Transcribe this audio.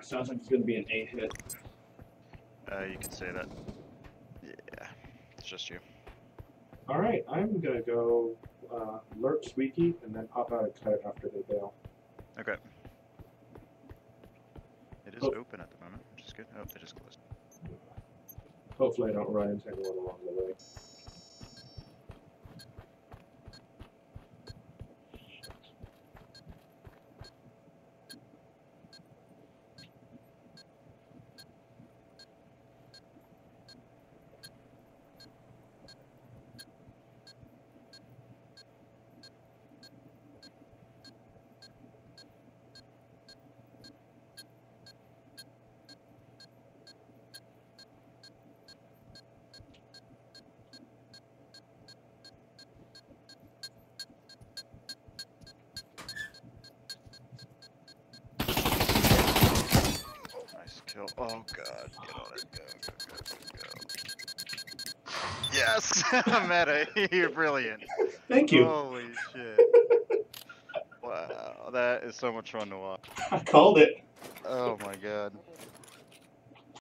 sounds like it's going to be an 8 hit. You can say that. Yeah, it's just you. All right, I'm going to go lurk Squeaky and then pop out a cut after they bail. Okay. It is open at the moment, which is good. Oh, they just closed. Hopefully I don't run into anyone along the way. Kill. Oh god, get on it. Go. Yes! Meta, you're brilliant. Thank you. Holy shit. Wow, that is so much fun to watch. I called it. Oh my god.